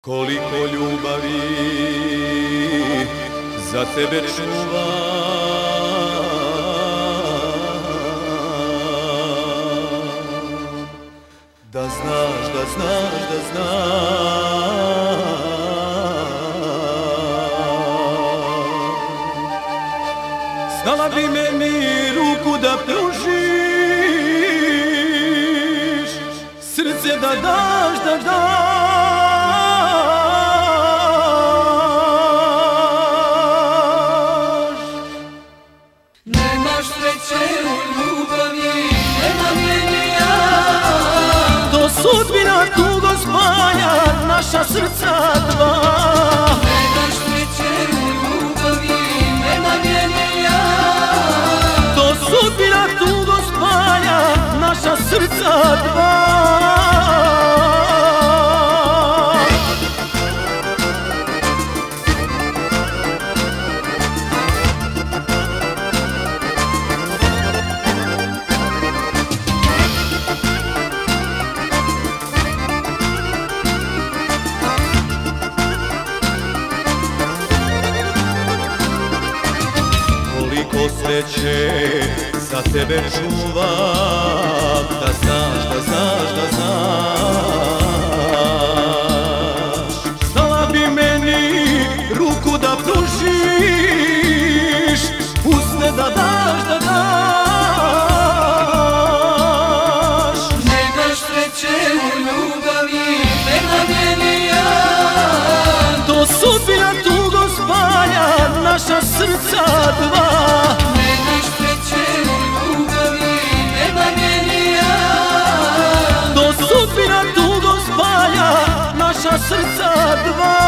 Koliko ljubavi za tebe čuvam, da znaš, da znaš, da znaš. Znala bi meni ruku da pružiš, srce da daš, da daš. Nemaš sreće u ljubavi, nema mjenija. To sudbina tugo spaja naša srca dva. Nemaš sreće u ljubavi, nema mjenija. To sudbina tugo spaja naša srca dva. Koliko sreće za tebe čuvam, da znaš, da znaš, da znaš. Znala bi meni ruku da pružiš, usne da daš, da daš. Nemaš sreće u ljubavi, nema mjenija. To sudbina tugo spaja naša srca dva. Nemaš sreće u ljubavi, nema mjenija. To sudbina tugo spaja naša srca dva.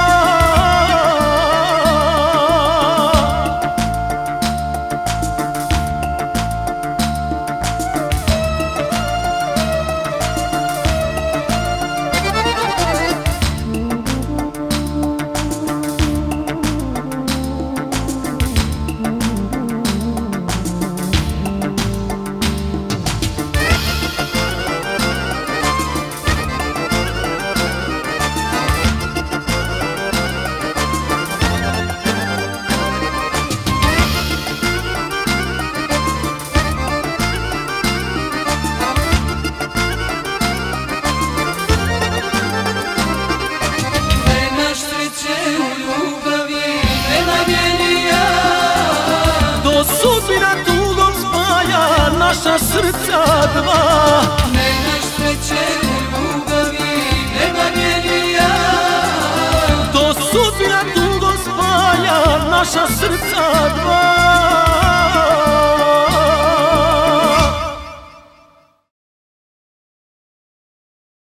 Sudbina tugom spaja naša srca dva. Nemaš sreće u ljubavi, nema mjenija. To sudbina tugom spaja naša srca dva.